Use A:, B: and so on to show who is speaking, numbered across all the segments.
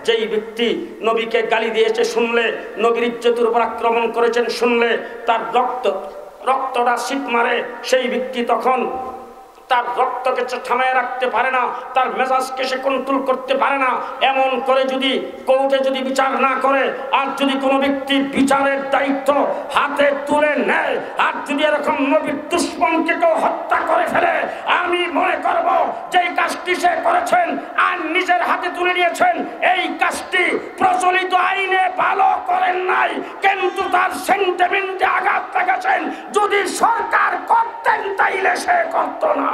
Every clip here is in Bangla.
A: যেই ব্যক্তি নবীকে গালি দিয়েছে শুনলে, নবীর ইজ্জতের উপর আক্রমণ করেছেন শুনলে তার রক্তটা শীত মারে, সেই ব্যক্তি তখন তার রক্তকে থামায় রাখতে পারে না, তার মেজাজকে সে কন্ট্রোল করতে পারে না। এমন করে যদি কোর্টে যদি বিচার না করে, আর যদি কোনো ব্যক্তি বিচারের দায়িত্ব হাতে তুলে নেয়, আর যদি এরকম নবীর দুশমনকে কেউ হত্যা করে ফেলে, আমি মনে করব যে এই কাজটি সে করেছেন আর নিজের হাতে তুলে নিয়েছেন, এই কাজটি প্রচলিত আইনে ভালো করেন নাই, কিন্তু তার সেন্টিমেন্টে আঘাত লাগাছেন। যদি সরকার করতেন তাইলে সে করত না।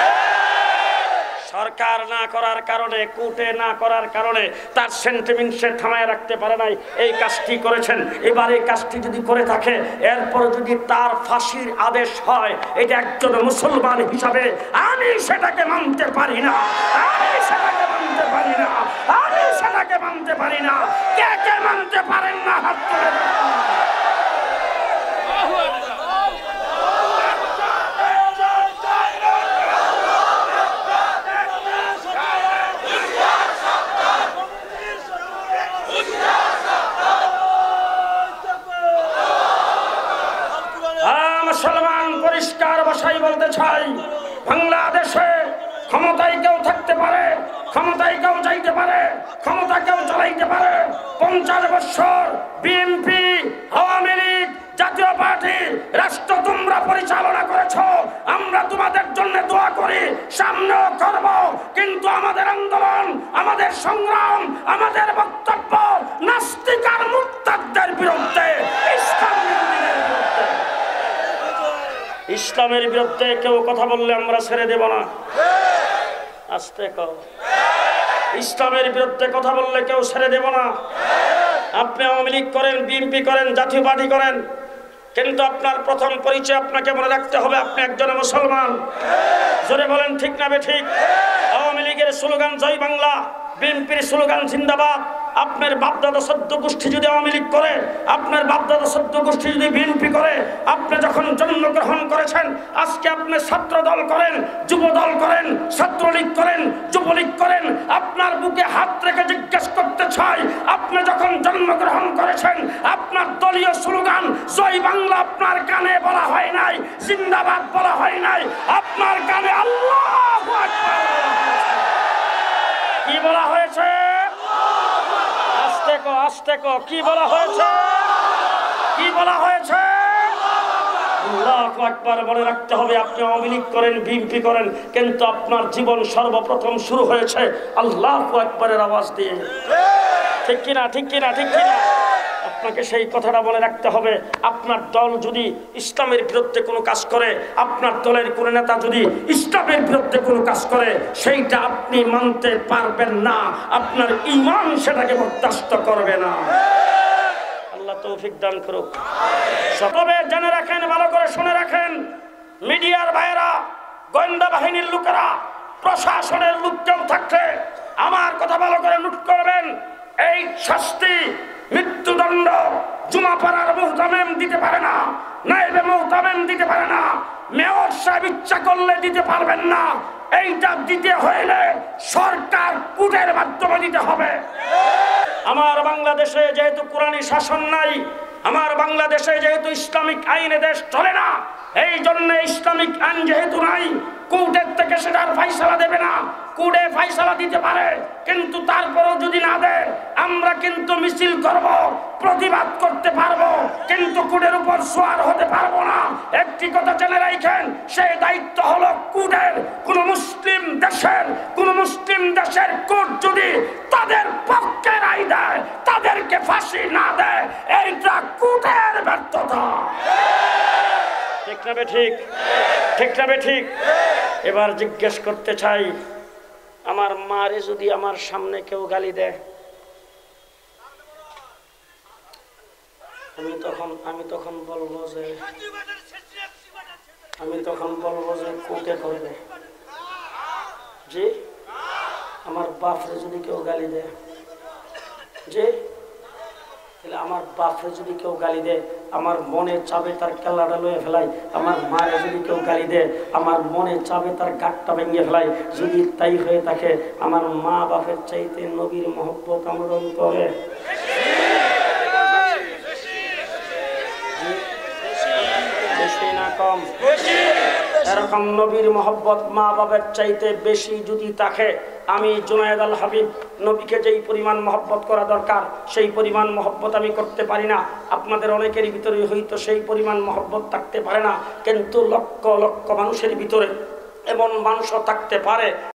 A: সরকার না করার কারণে, কোর্টে না করার কারণে তার সেন্টিমেন্ট সে থামায় রাখতে পারে নাই, এই কাজটি করেছেন। এবার এই কাজটি যদি করে থাকে, এরপর যদি তার ফাঁসির আদেশ হয়, এটা একজন মুসলমান হিসাবে আমি সেটাকে মানতে পারি না, আমি সেটাকে মানতে পারি না, আমি সেটাকে মানতে পারি না। কে কে মানতে পারেন না হাত তুলে দেন। পরিষ্কার ভাষায় বলতে চাই, বাংলাদেশে ক্ষমতায় কেউ থাকতে পারে, ক্ষমতায় কেউ যাইতে পারে, ক্ষমতা কেউ চালাইতে পারে। 50 বছর বিএনপি, আওয়ামী লীগ, জাতীয় পার্টি রাষ্ট্র তোমরা পরিচালনা করেছো, আমরা তোমাদের জন্য দোয়া করি, সামনেও করব। কিন্তু আমাদের আন্দোলন, আমাদের সংগ্রাম, আমাদের বক্তব্য নাস্তিক আর মুরতাদদের বিরুদ্ধে, ইসলামের বিরুদ্ধে কেউ কথা বললে আমরা ছেড়ে দেব না। আস্তে কও, ইসলামের বিরুদ্ধে কথা বললে কেউ ছেড়ে দেব না। আপনি আওয়ামী লীগ করেন, বিএনপি করেন, জাতীয় পার্টি করেন, কিন্তু আপনার প্রথম পরিচয় আপনাকে মনে রাখতে হবে আপনি একজন মুসলমান। জোরে বলেন ঠিক না বেঠিক? আওয়ামী লীগের স্লোগান জয় বাংলা, বিএনপির স্লোগান জিন্দাবাদ। আপনার বাপদাদা সদ্য গোষ্ঠী যদি আওয়ামী লীগ করে, আপনার বাপদাদা সদ্য গোষ্ঠী যদি বিএনপি করে, আপনি যখন জন্মগ্রহণ করেছেন, আজকে আপনি ছাত্র দল করেন, যুব দল করেন, ছাত্রলীগ করেন, যুবলীগ করেন, আপনার বুকে হাত রেখে জিজ্ঞেস করতে চাই, আপনি যখন জন্মগ্রহণ করেছেন, আপনার দলীয় স্লোগান জয় বাংলা আপনার কানে বলা হয় নাই, জিন্দাবাদ বলা হয় নাই, আপনার কানে আল্লাহু আকবার কি বলা হয়েছে? আস্তে কো, কি বলা হয়েছে? কি বলা হয়েছে? আল্লাহু আকবার বলে রাখতে হবে। আপনি আওয়ামী লীগ করেন, বিএনপি করেন, কিন্তু আপনার জীবন সর্বপ্রথম শুরু হয়েছে আল্লাহু আকবারের আওয়াজ দিয়ে। ঠিক কিনা, ঠিক কিনা, ঠিক কিনা? আপনাকে সেই কথাটা মনে রাখতে হবে। আপনার দল যদি ইসলামের বিরুদ্ধে কোনো কাজ করে, আপনার দলের কোনো নেতা যদি ইসলামের বিরুদ্ধে কোনো কাজ করে, সেইটা আপনি মানতে পারবেন না, আপনার ঈমান সেটাকে বরদাস্ত করবে না। আল্লাহ তৌফিক দান করুক। তবে জেনে রাখেন, ভালো করে শুনে রাখেন, মিডিয়ার ভাইয়েরা, গোয়েন্দা বাহিনীর লোকেরা, প্রশাসনের লোক কেউ থাকলে আমার কথা ভালো করে নোট করবেন। এই শাস্তি, মৃত্যুদণ্ড জুমাপাড়ার মুহতামেম দিতে পারে না, নায়েবে মুহতামেম দিতে পারে না, মেয়র সাহেব ইচ্ছা করলে দিতে পারবেন না। এইটা দিতে হইলে সরকার কোর্টের মাধ্যমে দিতে হবে। আমার বাংলাদেশে যেহেতু কোরআনী শাসন নাই, আমার বাংলাদেশে যেহেতু ইসলামিক আইনে দেশ চলে না, এই জন্য ইসলামিক আইন যেহেতু নাই, কোর্টের থেকে সেটার ফাইসালা দেবে না। কোর্টে ফাইসালা দিতে পারে, কিন্তু তারপরেও যদি না দেয়, আমরা কিন্তু মিছিল করব, প্রতিবাদ করতে পারবো, কিন্তু কোর্টের উপর সোয়ার হতে পারবো না। একটি কথা জেনে রাখেন, সেই দায়িত্ব হলো কোর্টের। কোন মুসলিম দেশের কোর্ট যদি তাদের পক্ষে রায় দেয়, তাদেরকে ফাঁসি না দেয়, এইটা কোর্টের ব্যর্থতা। ঠিক না ঠিক? ঠিক না ঠিক? এবার জিজ্ঞেস করতে চাই, আমার মারে যদি আমার সামনে কেউ গালি দেয়, আমি তখন বলবো যে কোর্টে করে দেয়। যে আমার বাপরে যদি কেউ গালি দেয়, যে তাহলে আমার আমার বাপরে যদি কেউ গালি দেয় আমার মনে চাবে তার কেল্লাটা লয়ে ফেলাই, আমার মারে যদি কেউ গালি দেয় আমার মনে চাবে তার গাঁটটা ভেঙে ফেলাই। যদি তাই হয়ে থাকে আমার মা বাপের চাইতে নবীর মহব্বত আমার অন্তরে বেশি না কম? এরকম নবীর মহব্বত মা বাবার চাইতে বেশি যদি থাকে, আমি জুনায়েদ আল হাবিব নবীকে যেই পরিমাণ মহব্বত করা দরকার সেই পরিমাণ মহব্বত আমি করতে পারি না। আপনাদের অনেকেরই ভিতরে হয়তো সেই পরিমাণ মহব্বত থাকতে পারে না, কিন্তু লক্ষ লক্ষ মানুষের ভিতরে এমন মানুষও থাকতে পারে